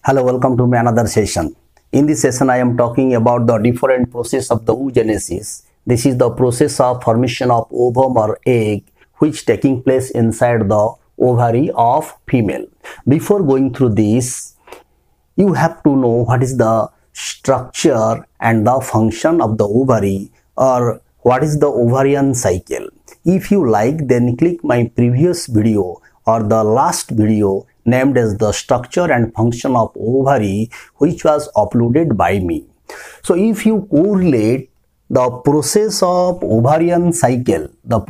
Hello, welcome to my another session. In this session, I am talking about the different process of the oogenesis. This is the process of formation of ovum or egg, which taking place inside the ovary of female. Before going through this, you have to know what is the structure and the function of the ovary, or what is the ovarian cycle. If you like, then click my previous video or the last video named as the structure and function of ovary, which was uploaded by me. So if you correlate the process of ovarian cycle,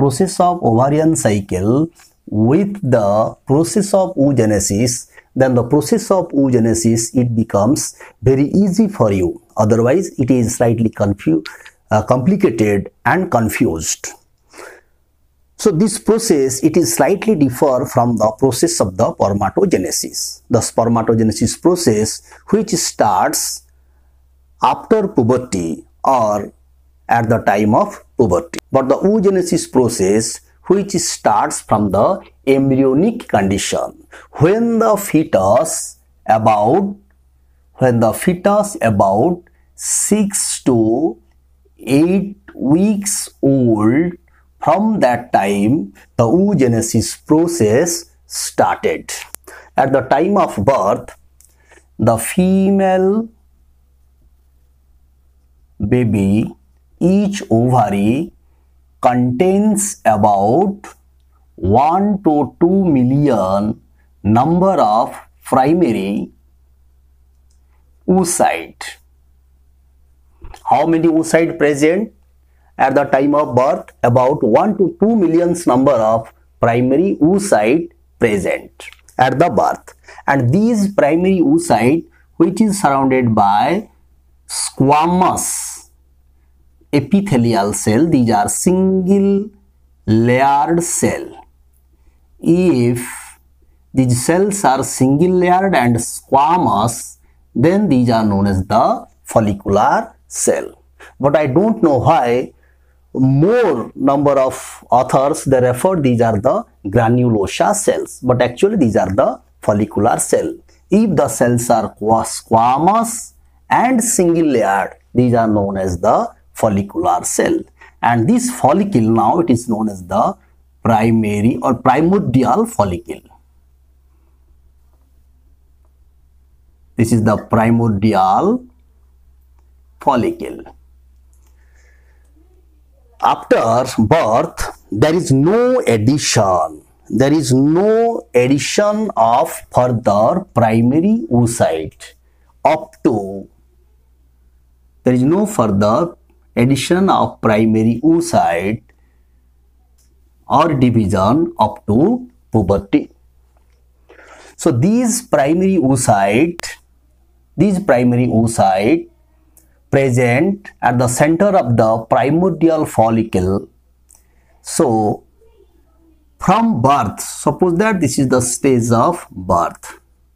with the process of oogenesis, then the process of oogenesis, it becomes very easy for you. Otherwise, it is slightly complicated and confused. So this process, it is slightly differ from the process of the spermatogenesis. The spermatogenesis process, which starts after puberty or at the time of puberty. But the oogenesis process, which starts from the embryonic condition, when the fetus about 6 to 8 weeks old. From that time, the oogenesis process started. At the time of birth, the female baby, each ovary contains about 1 to 2 million number of primary oocyte. How many oocyte present? At the time of birth, about 1 to 2 million number of primary oocyte present at the birth. And these primary oocyte, which is surrounded by squamous epithelial cell, these are single layered cell. If these cells are single layered and squamous, then these are known as the follicular cell. But I don't know why more number of authors, they refer these are the granulosa cells, but actually these are the follicular cell. If the cells are squamous and single layered, these are known as the follicular cell. And this follicle, now it is known as the primary or primordial follicle. This is the primordial follicle. After birth, there is no addition. There is no addition of further primary oocyte up to. There is no further addition of primary oocyte or division up to puberty. So these primary oocyte present at the center of the primordial follicle. So from birth, suppose that this is the stage of birth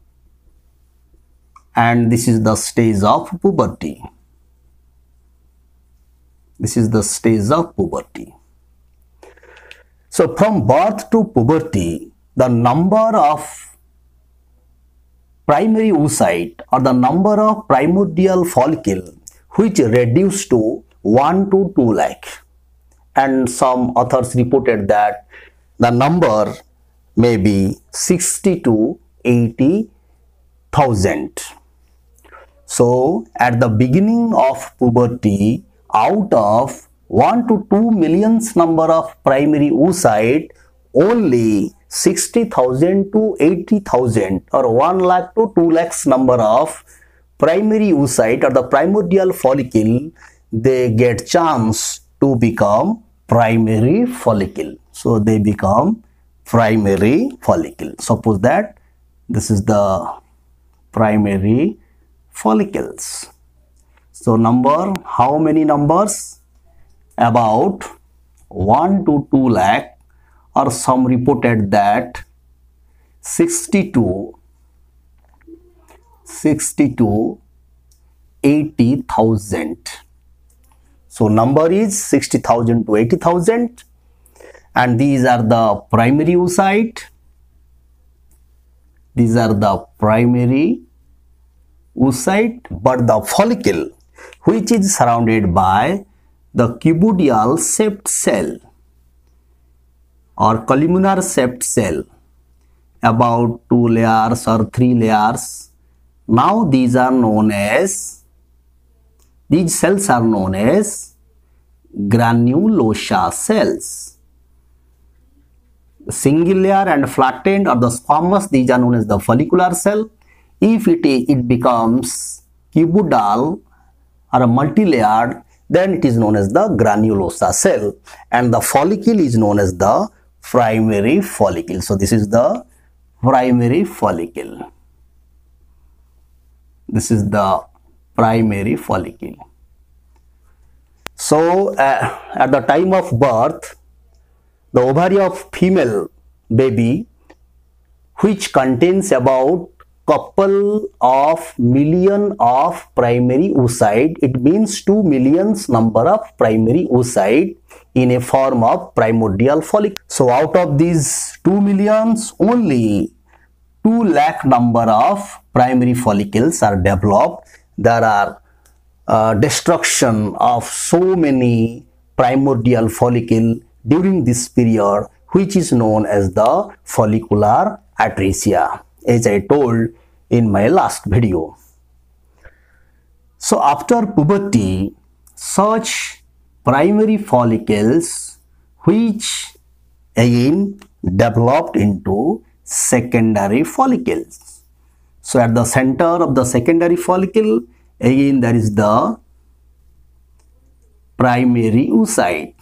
and this is the stage of puberty. This is the stage of puberty. So from birth to puberty, the number of primary oocyte or the number of primordial follicle, which reduced to 1 to 2 lakh, and some authors reported that the number may be 60 to 80,000. So at the beginning of puberty, out of 1 to 2 million number of primary oocyte, only 60,000 to 80,000 or 1 lakh to 2 lakhs number of primary oocyte or the primordial follicle, they get chance to become primary follicle. So they become primary follicle. Suppose that this is the primary follicles. So number, how many numbers? About 1 to 2 lakh, or some reported that 60 to 80,000. So number is 60,000 to 80,000, and these are the primary oocyte. These are the primary oocyte, but the follicle which is surrounded by the cuboidal shaped cell or columnar shaped cell, about 2 layers or 3 layers. Now these cells are known as granulosa cells. Single layer and flattened or the squamous, these are known as the follicular cell. If it becomes cuboidal or a multi-layered, then it is known as the granulosa cell, and the follicle is known as the primary follicle. So this is the primary follicle. This is the primary follicle. So at the time of birth, the ovary of female baby, which contains about couple of million of primary oocyte, it means 2 million number of primary oocyte in a form of primordial follicle. So out of these 2 millions, only 2 lakh number of primary follicles are developed. There are destruction of so many primordial follicle during this period, which is known as the follicular atresia, as I told in my last video. So after puberty, such primary follicles which again developed into secondary follicles. So at the center of the secondary follicle, again there is the primary oocyte.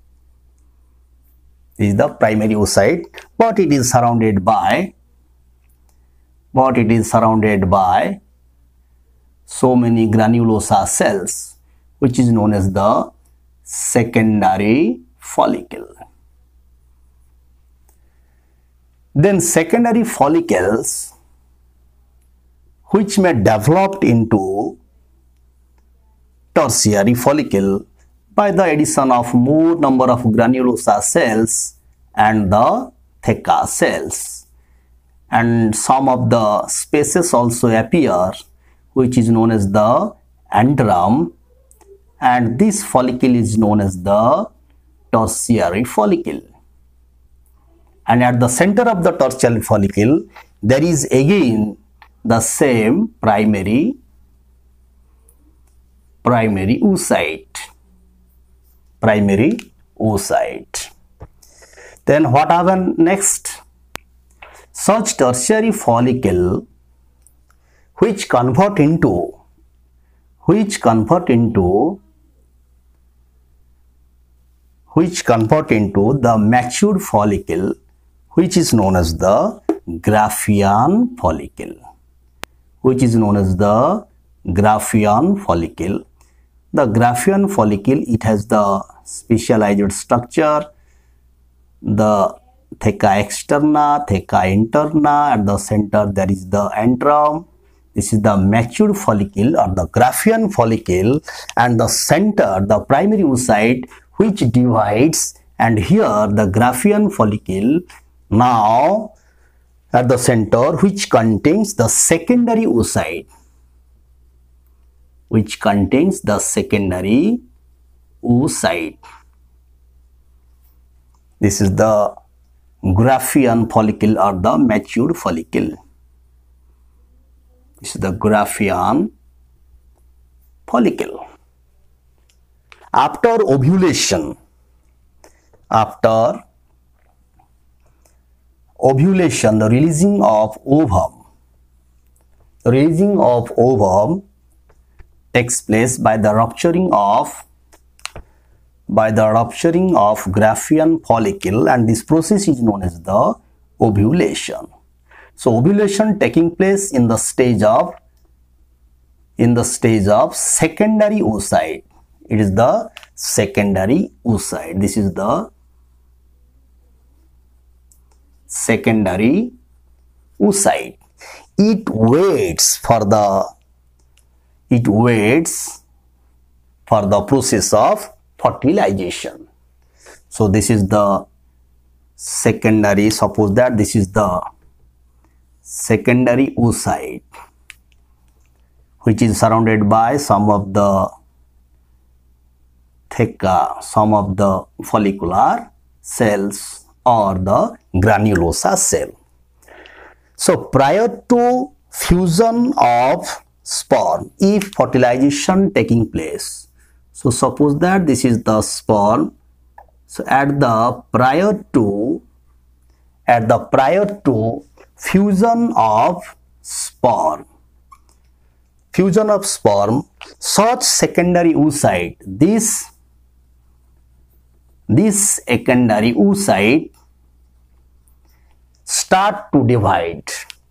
Is the primary oocyte, but it is surrounded by so many granulosa cells, which is known as the secondary follicle. Then secondary follicles which may develop into tertiary follicle by the addition of more number of granulosa cells and the theca cells, and some of the spaces also appear, which is known as the antrum, and this follicle is known as the tertiary follicle. And at the center of the tertiary follicle, there is again the same primary oocyte. Then what happens next? Such tertiary follicle which convert into the matured follicle, which is known as the Graafian follicle. The Graafian follicle, it has the specialized structure, the theca externa, theca interna. At the center there is the antrum. This is the matured follicle or the Graafian follicle, and the center, the primary oocyte, which divides, and here the Graafian follicle now at the center, which contains the secondary oocyte, This is the Graafian follicle or the matured follicle. This is the Graafian follicle. After ovulation, the releasing of ovum takes place by the rupturing of Graafian follicle, and this process is known as the ovulation. So ovulation taking place in the stage of secondary oocyte. It is the secondary oocyte. This is the secondary oocyte. It waits for the process of fertilization. So this is the secondary, suppose that this is the secondary oocyte. which is surrounded by some of the follicular cells or the granulosa cell. So prior to fusion of sperm, if fertilization taking place, so suppose that this is the sperm, so at the prior to fusion of sperm, such secondary oocyte, this secondary oocyte start to divide,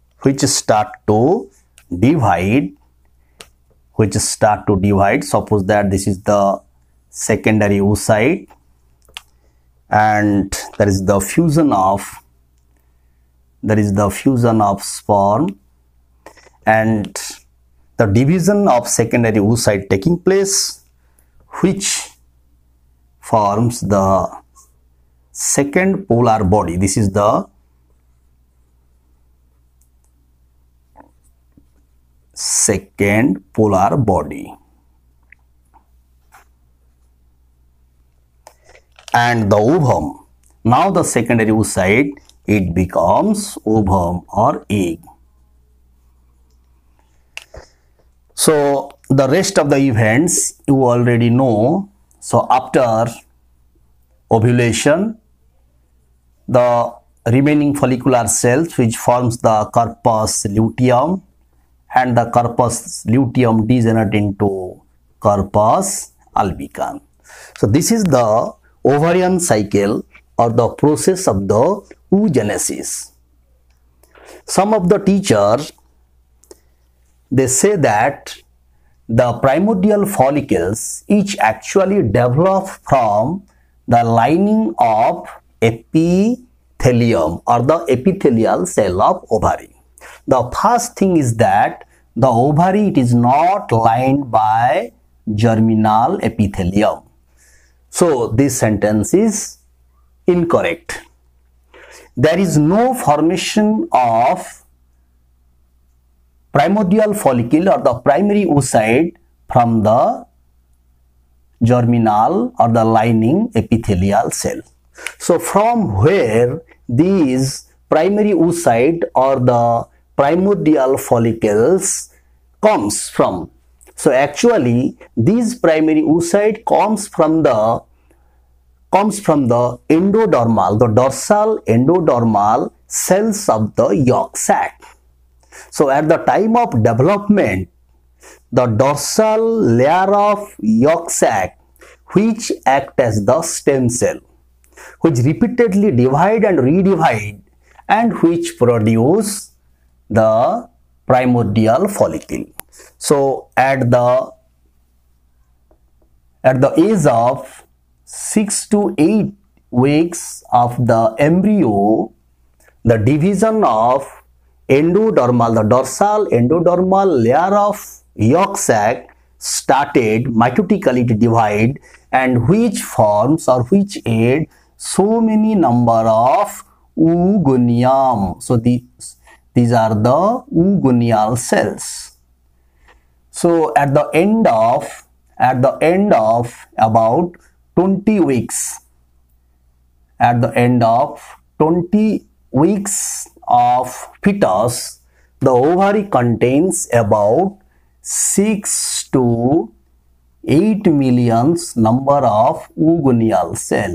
suppose that this is the secondary oocyte and there is the fusion of sperm, and the division of secondary oocyte taking place, which forms the second polar body. This is the second polar body, and the ovum. Now the secondary oocyte, it becomes ovum or egg. So the rest of the events you already know. So after ovulation, the remaining follicular cells which forms the corpus luteum, and the corpus luteum degenerate into corpus albicans. So this is the ovarian cycle or the process of the oogenesis. Some of the teachers, they say that the primordial follicles each actually develop from the lining of epithelium or the epithelial cell of ovary. The first thing is that the ovary, it is not lined by germinal epithelium. So this sentence is incorrect. There is no formation of primordial follicle or the primary oocyte from the germinal or the lining epithelial cell. So from where these primary oocyte or the primordial follicles comes from? So actually these primary oocyte comes from the endodermal, the dorsal endodermal cells of the yolk sac. So at the time of development, the dorsal layer of yolk sac, which act as the stem cell, which repeatedly divide and redivide and which produce the primordial follicle. So at the age of 6 to 8 weeks of the embryo, the division of endodermal, the dorsal endodermal layer of yolk sac started mitotically to divide, and which forms or which aid so many number of oogonium. So these are the oogonial cells. So at the end of about 20 weeks, at the end of 20 weeks of fetus, the ovary contains about 6 to 8 million number of oogonial cell.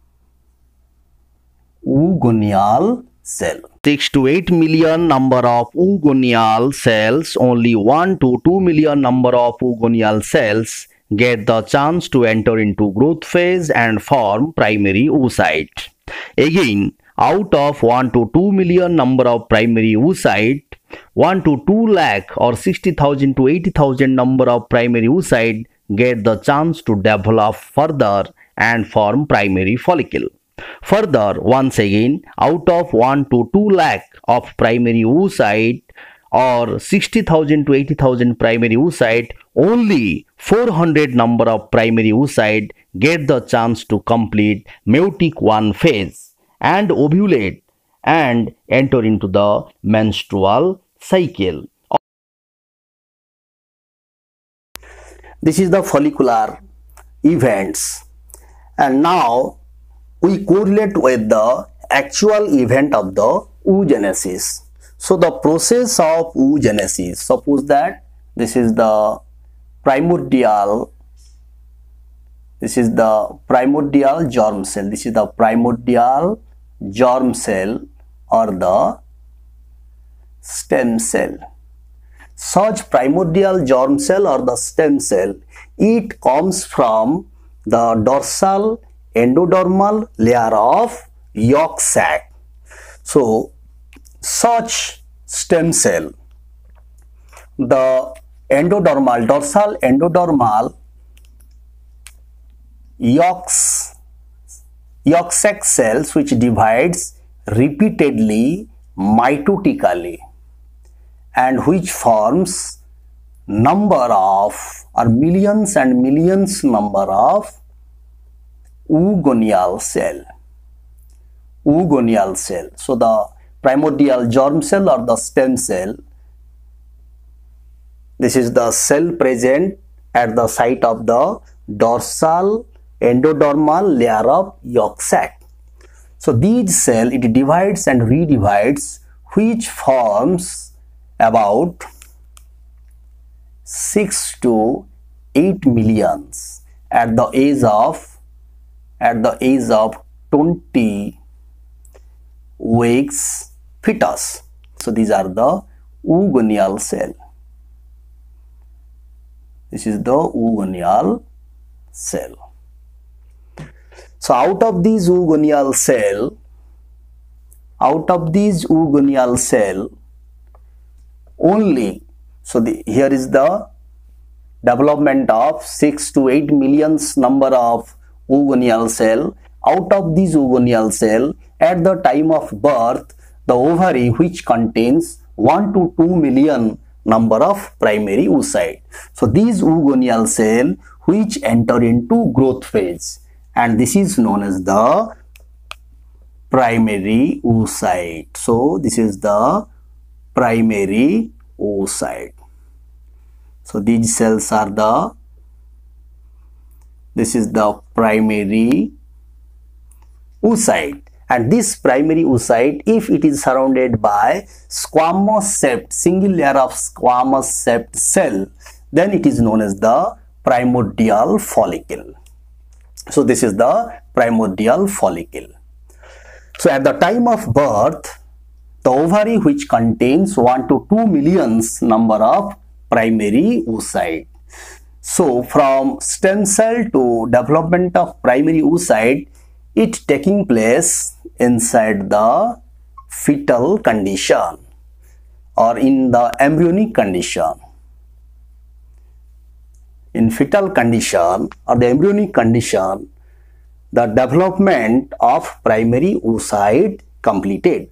6 to 8 million number of oogonial cells, only 1 to 2 million number of oogonial cells get the chance to enter into growth phase and form primary oocyte. Again, out of 1 to 2 million number of primary oocyte, 1 to 2 lakh or 60,000 to 80,000 number of primary oocyte get the chance to develop further and form primary follicle. Further, once again, out of 1 to 2 lakh of primary oocyte or 60,000 to 80,000 primary oocyte, only 400 number of primary oocyte get the chance to complete meiotic 1 phase and ovulate and enter into the menstrual cycle. This is the follicular events, and now we correlate with the actual event of the oogenesis. So the process of oogenesis, suppose that this is the primordial germ cell, this is the primordial germ cell or the stem cell. Such primordial germ cell or the stem cell, it comes from the dorsal endodermal layer of yolk sac. So such stem cell, the dorsal endodermal yolk sac cells, which divides repeatedly mitotically and which forms number of or millions and millions number of oogonial cell. So the primordial germ cell or the stem cell, this is the cell present at the site of the dorsal endodermal layer of yolk sac. So these cell, it divides and redivides, which forms about 6 to 8 millions at the age of 20 weeks fetus. So these are the oogonial cell. This is the oogonial cell. So out of these oogonial cell only, so here is the development of 6 to 8 millions number of oogonial cell. Out of these oogonial cell, at the time of birth, the ovary, which contains 1 to 2 million number of primary oocyte. So these oogonial cell which enter into growth phase, and this is known as the primary oocyte. So this is the primary oocyte. So these cells are this is the primary oocyte, and this primary oocyte, if it is surrounded by squamous sept, single layer of squamous sept cell, then it is known as the primordial follicle. So this is the primordial follicle. So at the time of birth, the ovary, which contains 1 to 2 millions number of primary oocyte. So from stem cell to development of primary oocyte, it taking place inside the fetal condition or in the embryonic condition. In fetal condition or the embryonic condition, the development of primary oocyte completed.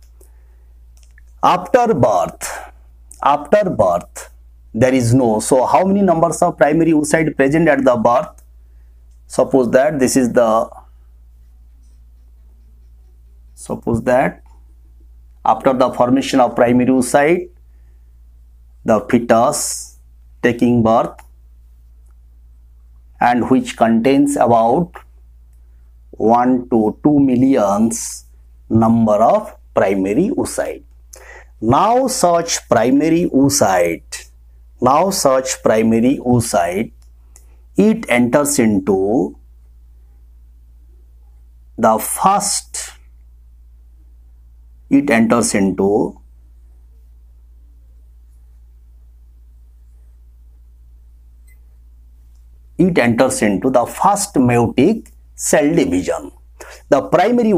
After birth, there is no. So how many numbers of primary oocyte present at the birth? Suppose that this is the, suppose that after the formation of primary oocyte, the fetus taking birth, and which contains about 1 to 2 millions number of primary oocyte. Now such primary oocyte, it enters into the first, the first meiotic cell division. The primary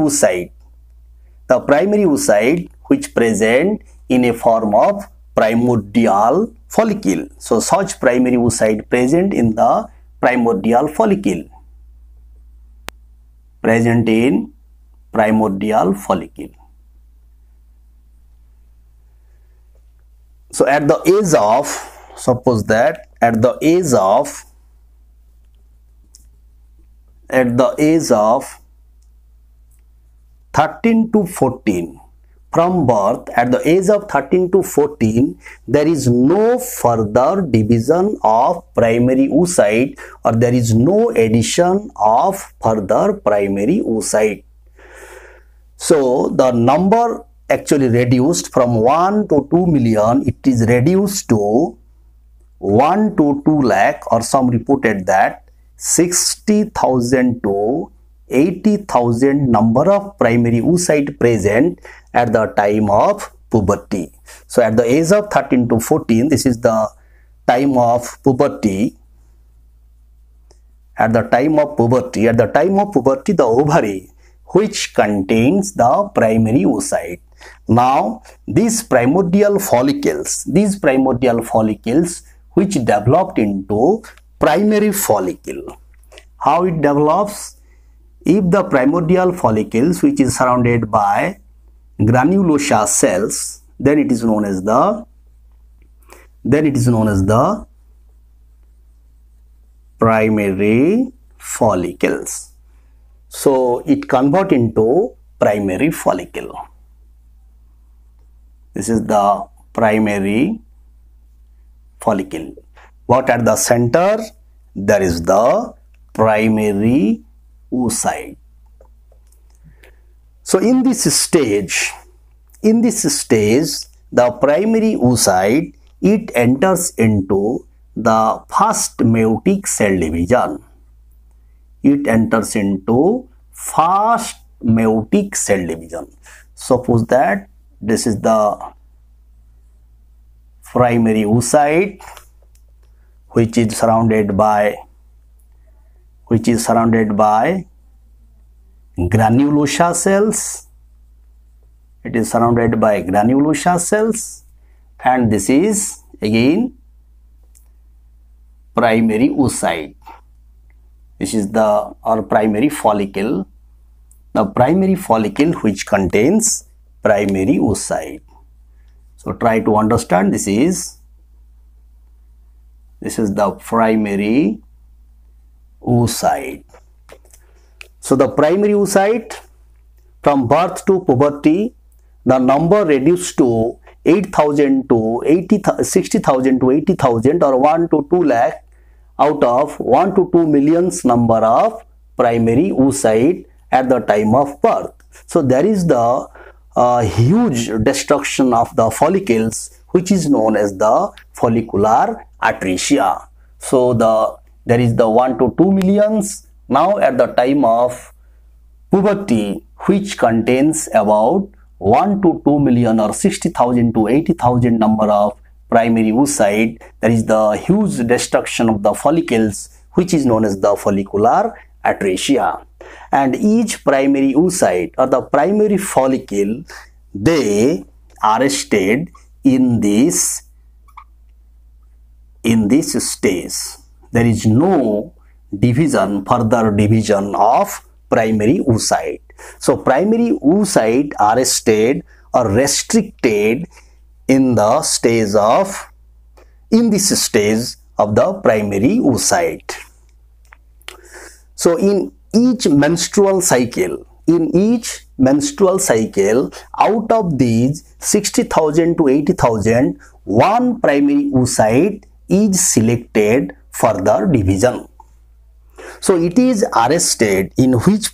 oocyte which present in a form of primordial follicle. So such primary oocyte present in the primordial follicle. So at the age of, suppose that at the age of 13 to 14, from birth at the age of 13 to 14, there is no further division of primary oocyte, or there is no addition of further primary oocyte. So the number actually reduced from 1 to 2 million, it is reduced to 1 to 2 lakh, or some reported that 60,000 to 80,000 number of primary oocyte present at the time of puberty. So at the age of 13 to 14, this is the time of puberty. At the time of puberty, the ovary which contains the primary oocyte. Now these primordial follicles which developed into primary follicle. How it develops? If the primordial follicles which is surrounded by granulosa cells, then it is known as the primary follicles. So it convert into primary follicle. This is the primary follicle. What at the center? There is the primary oocyte. So in this stage, the primary oocyte, it enters into the first meiotic cell division. Suppose that this is the primary oocyte which is surrounded by granulosa cells. It is surrounded by granulosa cells, and this is again primary oocyte. This is our primary follicle, the primary follicle which contains primary oocyte. So try to understand, this is the primary oocyte. So the primary oocyte, from birth to puberty, the number reduced to 8,000 to 60,000 to 80,000, or 1 to 2 lakh out of 1 to 2 millions number of primary oocyte at the time of birth. So there is the huge destruction of the follicles which is known as the follicular atresia. So there is the 1 to 2 millions now at the time of puberty, which contains about 1 to 2 million or 60,000 to 80,000 number of primary oocyte. There is the huge destruction of the follicles which is known as the follicular atresia. And each primary oocyte or the primary follicle, they are arrested in this stage. There is no further division of primary oocyte. So primary oocyte are arrested or restricted in this stage of the primary oocyte. So in each menstrual cycle, out of these 60,000 to 80,000, one primary oocyte is selected for the division. So it is arrested in which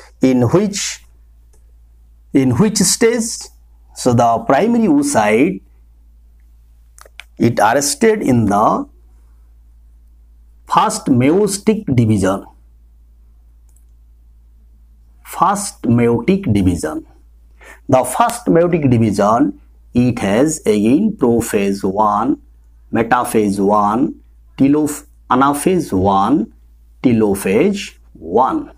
stage? So the primary oocyte, it arrested in the first meiotic division. The first meiotic division, it has again prophase 1, metaphase 1, anaphase 1, telophase 1.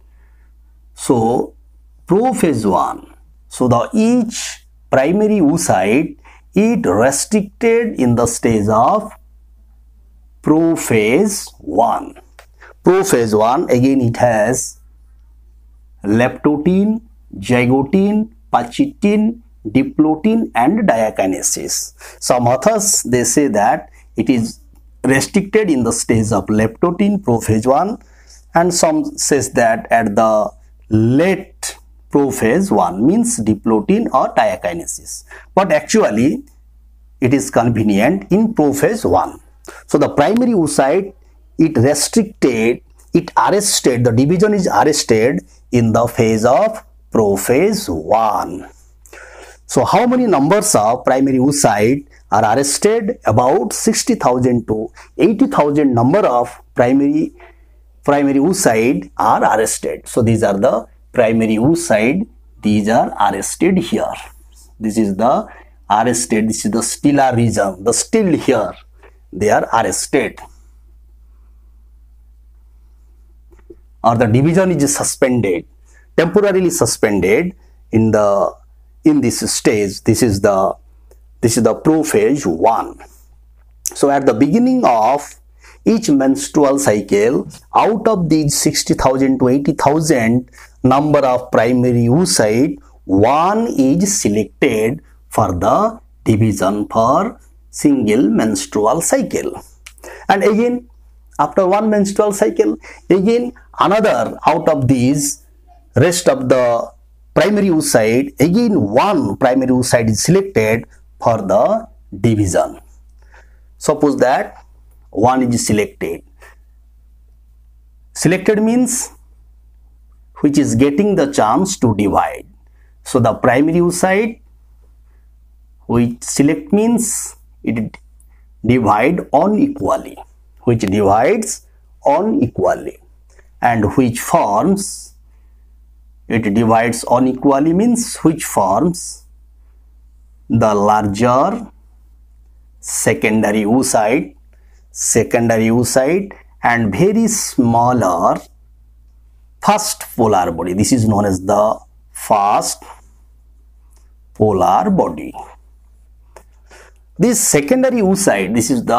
So prophase 1. So each primary oocyte, it restricted in the stage of prophase 1. Prophase 1, again it has leptotin, zygotin, pachytin, diplotin and diakinesis. Some authors, they say that it is restricted in the stage of leptotin, prophase 1, and some says that at the late prophase 1 means diplotin or diakinesis. But actually it is convenient in prophase 1. So the primary oocyte, it arrested, the division is arrested in the phase of prophase 1. So how many numbers of primary oocyte are arrested? About 60,000 to 80,000 number of primary oocyte are arrested. So these are the primary oocyte, these are arrested here. This is the arrested, this is the stellar region, the still here, they are arrested. Or the division is suspended, temporarily suspended in this stage. This is the prophase 1. So at the beginning of each menstrual cycle, out of these 60,000 to 80,000 number of primary oocyte, one is selected for the division for single menstrual cycle. And again, after one menstrual cycle, again another out of these rest of the primary oocyte, again one primary oocyte is selected for the division. Suppose that one is selected. Selected means which is getting the chance to divide. So the primary oocyte which select means it divide unequally, which divides unequally, and which forms, it divides unequally means which forms the larger secondary oocyte and very smaller first polar body. This is known as the first polar body. This secondary oocyte, this is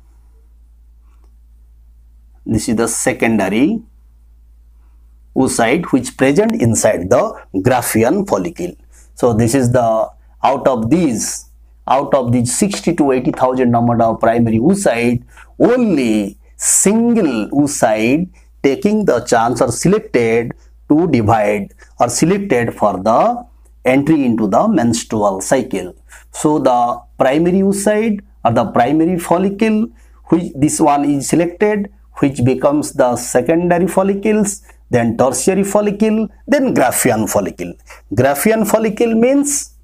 the secondary oocyte which present inside the Graafian follicle. So this is the out of these 60 to 80,000 number of primary oocyte, only single oocyte taking the chance or selected to divide or selected for the entry into the menstrual cycle. So the primary oocyte or the primary follicle, which this one is selected, which becomes the secondary follicles, then tertiary follicle, then Graafian follicle. Graafian follicle means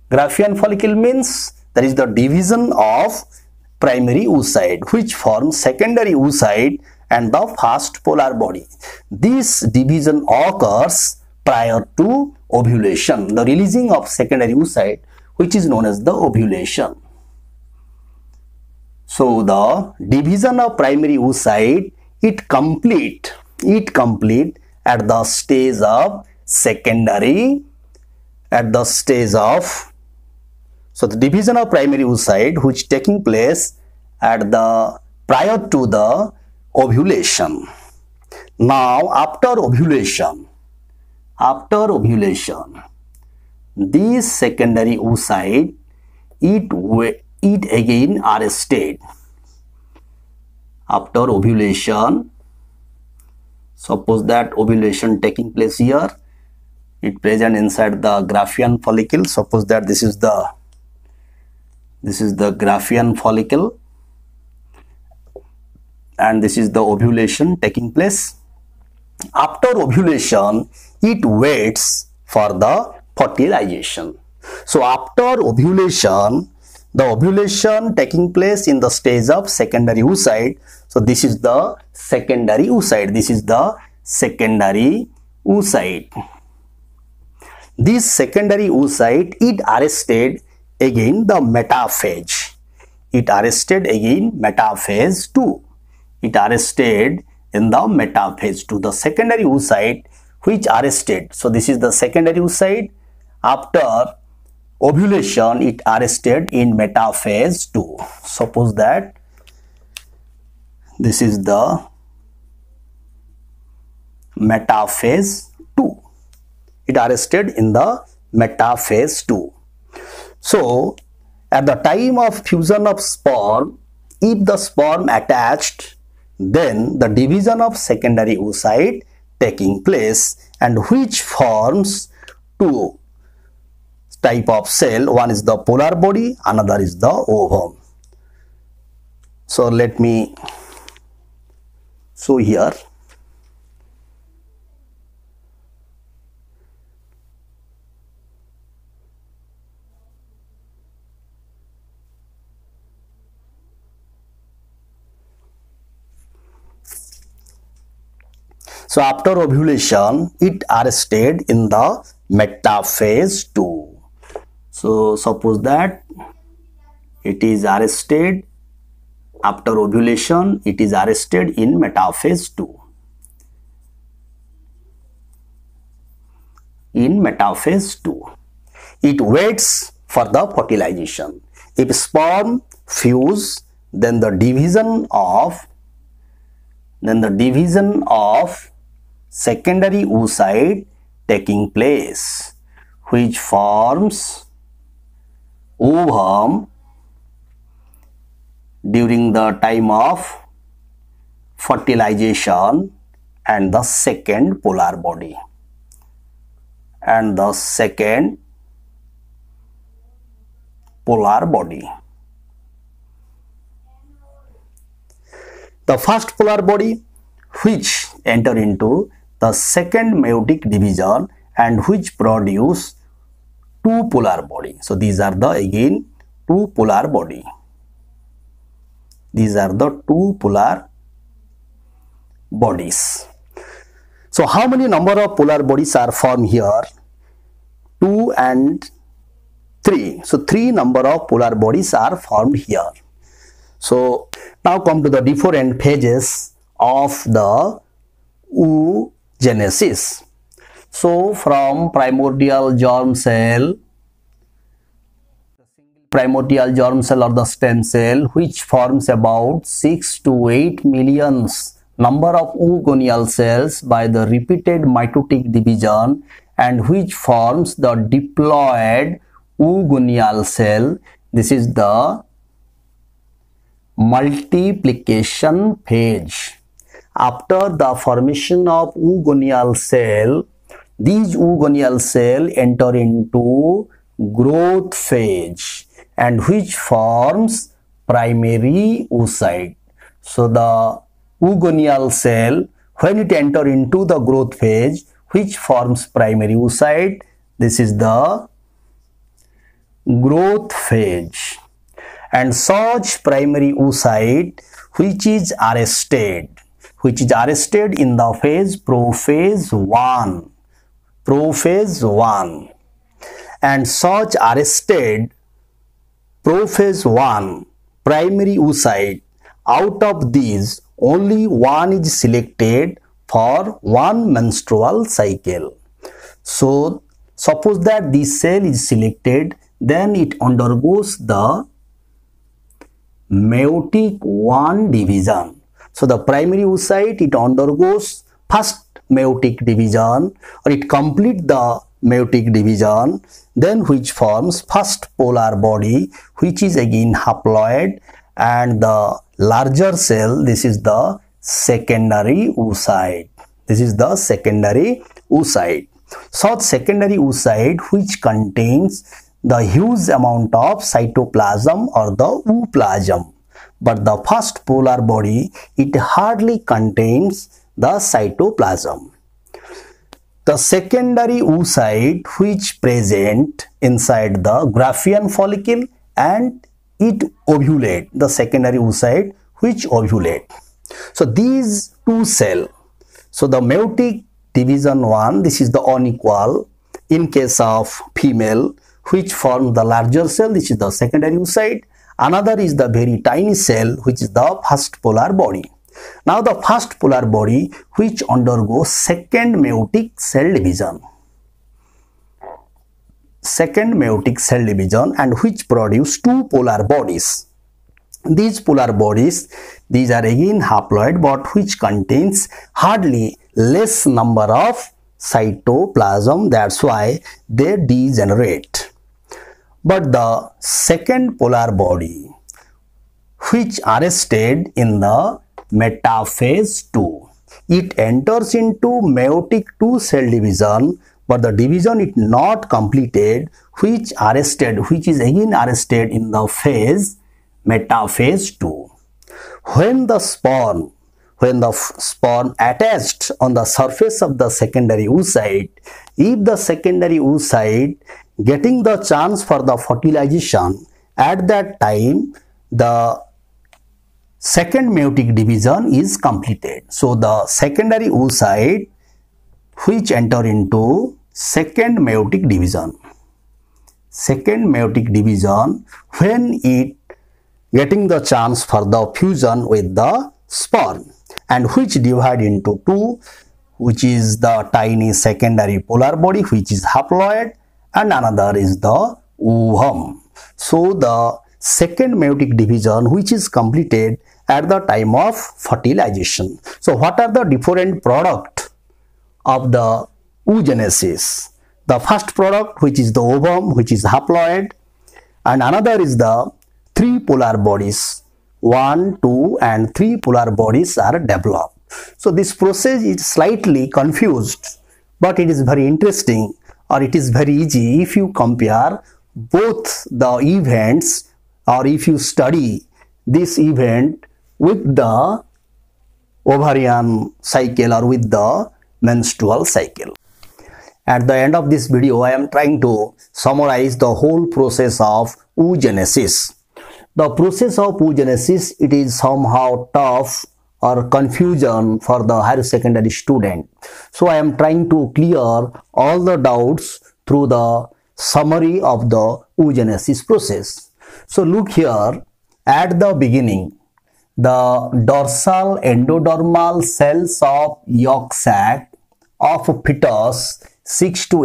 there is the division of primary oocyte which forms secondary oocyte and the first polar body. This division occurs prior to ovulation, the releasing of secondary oocyte, which is known as the ovulation. So the division of primary oocyte, it complete at the stage of secondary, so the division of primary oocyte which taking place at the prior to the ovulation. Now after ovulation, these secondary oocyte, it again arrested. After ovulation, suppose that ovulation taking place here, it present inside the Graafian follicle. Suppose that this is the Graafian follicle and this is the ovulation taking place. After ovulation, it waits for the fertilization. So after ovulation, the ovulation taking place in the stage of secondary oocyte. So this is the secondary oocyte. This secondary oocyte, it arrested again the metaphase. It arrested again metaphase 2. It arrested in the metaphase 2. The secondary oocyte which arrested. So this is the secondary oocyte. After ovulation, it arrested in metaphase 2. Suppose that this is the metaphase 2. It arrested in the metaphase 2. So at the time of fusion of sperm, if the sperm attached, then the division of secondary oocyte taking place, and which forms two type of cell. One is the polar body, another is the ovum. So let me show here. So after ovulation, it arrested in the metaphase 2. So suppose that it is arrested after ovulation, it is arrested in metaphase 2. In metaphase 2, it waits for the fertilization. If sperm fuse, then the division of secondary oocyte taking place, which forms ovum during the time of fertilization and the second polar body. The first polar body which enter into the second meiotic division and which produce two polar body. So these are the again two polar body. These are the two polar bodies. So how many number of polar bodies are formed here? 2 and 3. So 3 number of polar bodies are formed here. So now come to the different phases of the oogenesis. So from primordial germ cell or the stem cell, which forms about 6 to 8 millions number of oogonial cells by the repeated mitotic division, and which forms the diploid oogonial cell. This is the multiplication phase. After the formation of oogonial cell, these oogonial cell enter into growth phase, and which forms primary oocyte. So the oogonial cell, when it enter into the growth phase, which forms primary oocyte, this is the growth phase. And such primary oocyte which is arrested in the phase prophase 1, and such arrested prophase 1 primary oocyte, out of these only one is selected for one menstrual cycle. So suppose that this cell is selected, then it undergoes the meiotic 1 division. So the primary oocyte, it undergoes first meiotic division, or it complete the meiotic division, then which forms first polar body, which is again haploid, and the larger cell, this is the secondary oocyte. Such secondary oocyte which contains the huge amount of cytoplasm or the ooplasm, but the first polar body, it hardly contains the cytoplasm. The secondary oocyte which present inside the Graafian follicle, and it ovulate, the secondary oocyte which ovulate. So these two cells, so the meiotic division 1, this is the unequal in case of female, which form the larger cell, this is the secondary oocyte. Another is the very tiny cell, which is the first polar body. Now the first polar body which undergoes second meiotic cell division, and which produce two polar bodies. These polar bodies, these are again haploid, but which contains hardly less number of cytoplasm, that's why they degenerate. But the second polar body which arrested in the metaphase 2, it enters into meiotic 2 cell division, but the division is not completed, which is again arrested in the phase metaphase 2. When the sperm attached on the surface of the secondary oocyte, if the secondary oocyte getting the chance for the fertilization, at that time the second meiotic division is completed. So the secondary oocyte which enter into second meiotic division, when it getting the chance for the fusion with the sperm, and which divide into two, which is the tiny secondary polar body which is haploid, and another is the ovum. So the second meiotic division which is completed at the time of fertilization. So what are the different product of the oogenesis? The first product, which is the ovum, which is haploid, and another is the three polar bodies. 1, 2 and 3 polar bodies are developed. So this process is slightly confused, but it is very interesting, or it is very easy if you compare both the events, or if you study this event with the ovarian cycle or with the menstrual cycle. At the end of this video, I am trying to summarize the whole process of oogenesis. The process of oogenesis, it is somehow tough or confusion for the higher secondary student. So I am trying to clear all the doubts through the summary of the oogenesis process. So look here, at the beginning, the dorsal endodermal cells of yolk sac of fetus, 6 to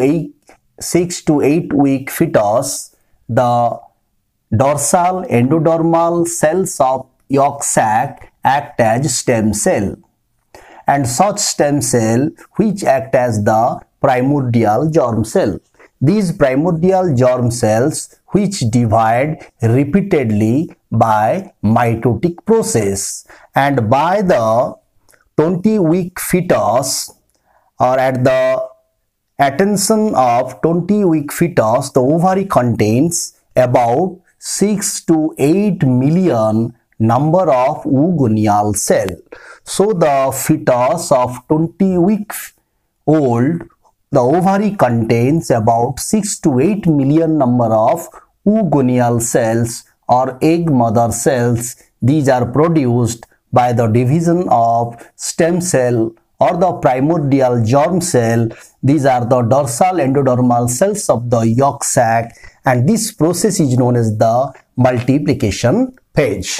8 week fetus, the dorsal endodermal cells of yolk sac act as stem cell, and such stem cell which act as the primordial germ cell. These primordial germ cells which divide repeatedly by mitotic process, and by the 20-week fetus, or at the attention of 20-week fetus, the ovary contains about 6 to 8 million number of oogonial cell. So the fetus of 20 weeks old, the ovary contains about 6 to 8 million number of oogonial cells or egg mother cells. These are produced by the division of stem cell or the primordial germ cell. These are the dorsal endodermal cells of the yolk sac, and this process is known as the multiplication phase.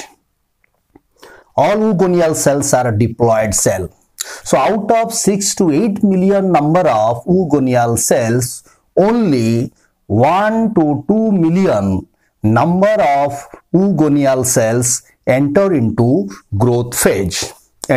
All oogonial cells are diploid cell. So out of 6 to 8 million number of oogonial cells, only 1 to 2 million number of oogonial cells enter into growth phase,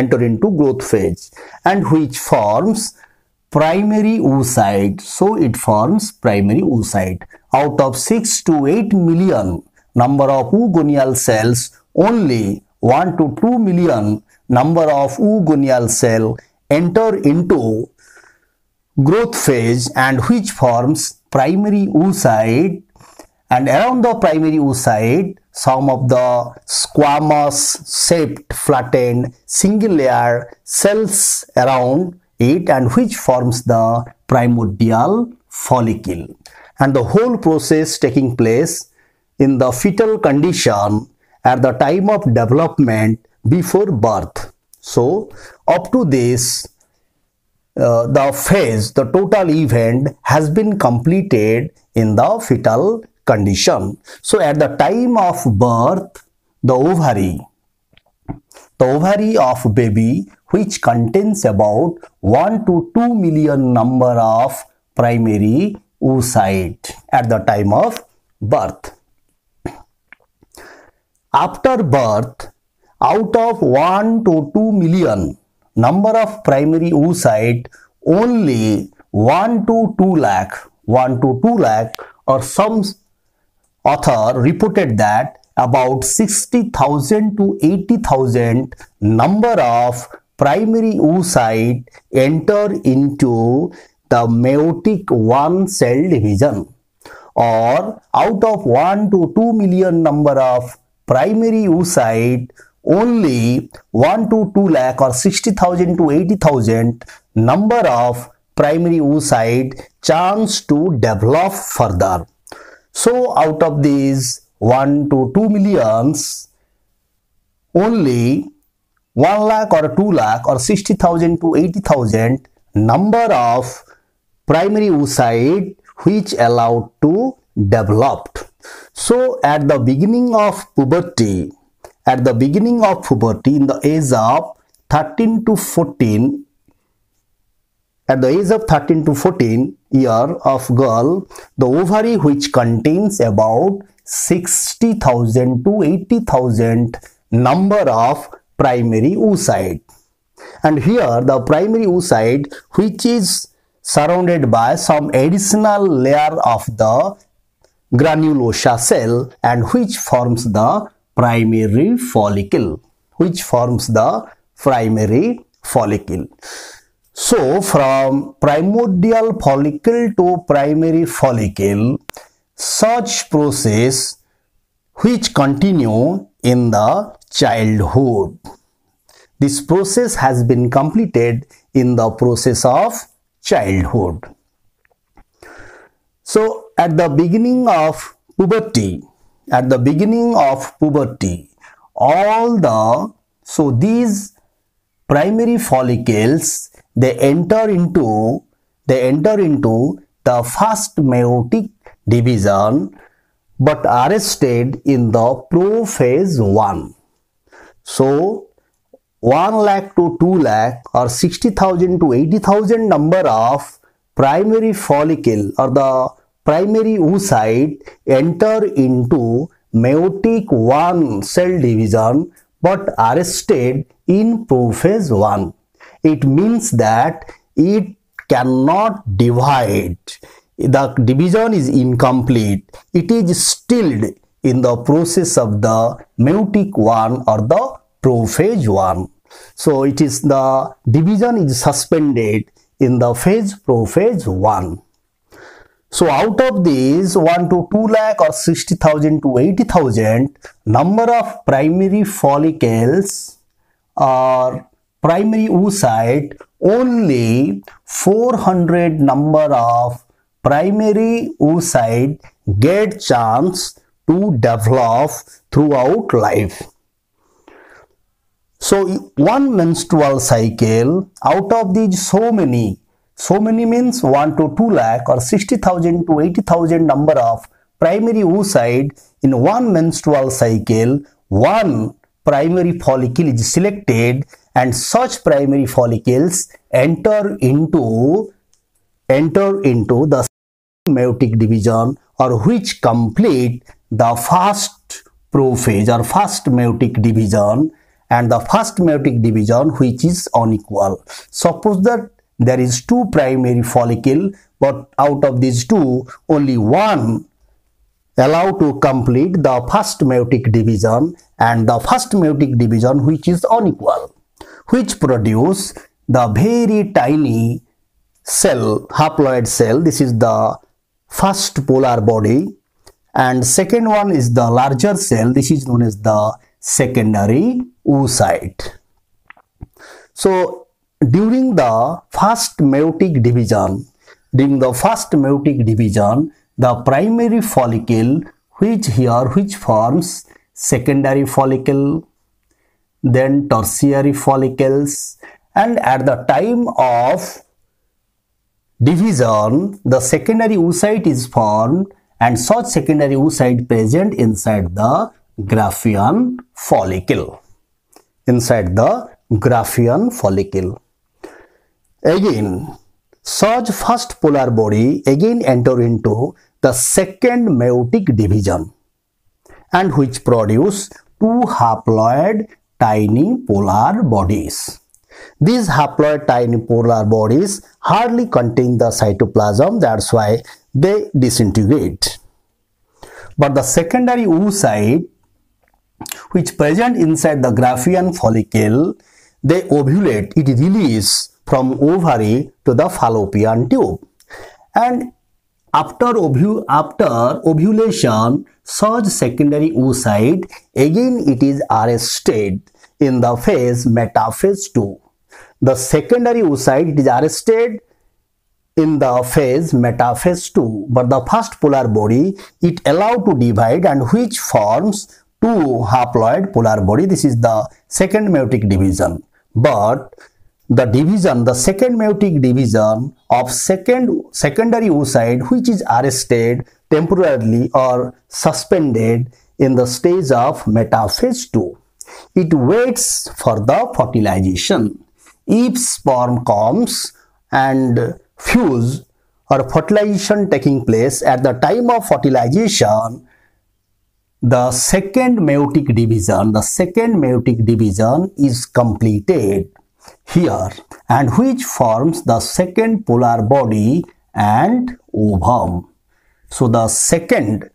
and which forms primary oocyte. So it forms primary oocyte. Out of 6 to 8 million number of oogonial cells, only 1 to 2 million number of oogonial cell enter into growth phase, and which forms primary oocyte. And around the primary oocyte, some of the squamous shaped flattened single layer cells around it, and which forms the primordial follicle. And the whole process taking place in the fetal condition at the time of development before birth. So up to this, the total event has been completed in the fetal condition. So at the time of birth, the ovary of baby, which contains about 1 to 2 million number of primary oocyte at the time of birth. After birth, out of 1 to 2 million number of primary oocyte, only 1 to 2 lakh, or some author reported that about 60,000 to 80,000 number of primary oocyte enter into the meiotic one-cell division, or out of 1 to 2 million number of primary oocyte, only 1 to 2 lakh or 60,000 to 80,000 number of primary oocyte chance to develop further. So out of these 1 to 2 millions, only 1 lakh or 2 lakh or 60,000 to 80,000 number of primary oocyte which allowed to develop. So at the beginning of puberty, in the age of 13 to 14, at the age of 13 to 14 year of girl, the ovary which contains about 60,000 to 80,000 number of primary oocyte, and here the primary oocyte which is surrounded by some additional layer of the granulosa cell and which forms the primary follicle, So from primordial follicle to primary follicle, such process which continue in the childhood. This process has been completed in the process of childhood. So at the beginning of puberty, these primary follicles, they enter into the first meiotic division, but arrested in the prophase 1. So 1 lakh to 2 lakh or 60,000 to 80,000 number of primary follicle or the primary oocyte enter into meiotic 1 cell division but arrested in prophase 1. It means that it cannot divide. The division is incomplete. It is still in the process of the meiotic 1 or the prophase 1. So it is the division is suspended in the phase prophase 1. So out of these 1 to 2 lakh or 60,000 to 80,000 number of primary follicles or primary oocyte, only 400 number of primary oocyte get chance to develop throughout life. So one menstrual cycle, out of these so many means 1 to 2 lakh or 60,000 to 80,000 number of primary oocyte, in one menstrual cycle, one primary follicle is selected and such primary follicles enter into the meiotic division, or which complete the first prophase or first meiotic division, and the first meiotic division which is unequal. Suppose that there is 2 primary follicle, but out of these 2 only one allowed to complete the first meiotic division, and the first meiotic division which is unequal, which produce the very tiny cell, haploid cell. This is the first polar body, and second one is the larger cell. This is known as the secondary oocyte. So during the first meiotic division, the primary follicle which forms secondary follicle, then tertiary follicles, and at the time of division the secondary oocyte is formed, and such secondary oocyte present inside the Graafian follicle. Again, such first polar body again enter into the second meiotic division, and which produce 2 haploid tiny polar bodies. These haploid tiny polar bodies hardly contain the cytoplasm, that's why they disintegrate. But the secondary oocyte which present inside the Graafian follicle, they ovulate, it release from ovary to the fallopian tube. And after ovulation, such secondary oocyte again it is arrested in the phase metaphase 2. The secondary oocyte it is arrested in the phase metaphase 2, but the first polar body it allowed to divide and which forms two haploid polar body. This is the second meiotic division. But the second meiotic division of secondary oocyte which is arrested temporarily or suspended in the stage of metaphase 2. It waits for the fertilization. If sperm comes and fuse or fertilization taking place at the time of fertilization, the second meiotic division is completed here, and which forms the second polar body and ovum. So the second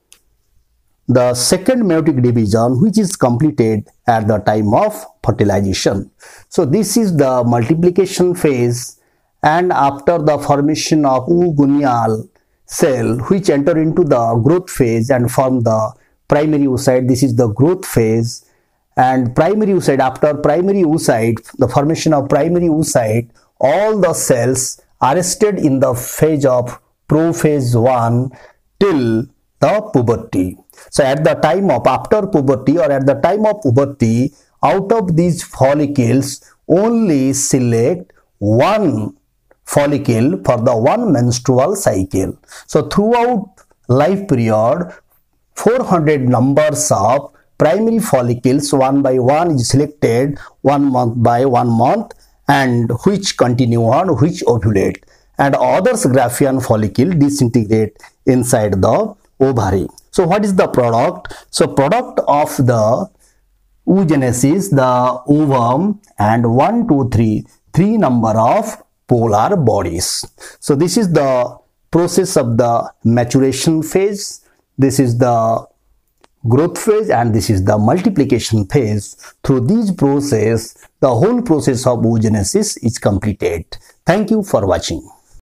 meiotic division which is completed at the time of fertilization. So this is the multiplication phase, and after the formation of oogunyal cell which enter into the growth phase and form the primary oocyte. This is the growth phase. And primary oocyte, after primary oocyte, the formation of primary oocyte, all the cells arrested in the phase of prophase 1 till the puberty. So at the time of after puberty or at the time of puberty, out of these follicles only select one follicle for the one menstrual cycle. So throughout life period, 400 numbers of primary follicles one by one is selected 1 month by 1 month, and which continue on, which ovulate, and others Graafian follicle disintegrate inside the ovary. So what is the product? So product of the oogenesis, the ovum and 1, 2, 3, 3 number of polar bodies. So this is the process of the maturation phase, this is the growth phase, and this is the multiplication phase. Through these process, the whole process of oogenesis is completed. Thank you for watching.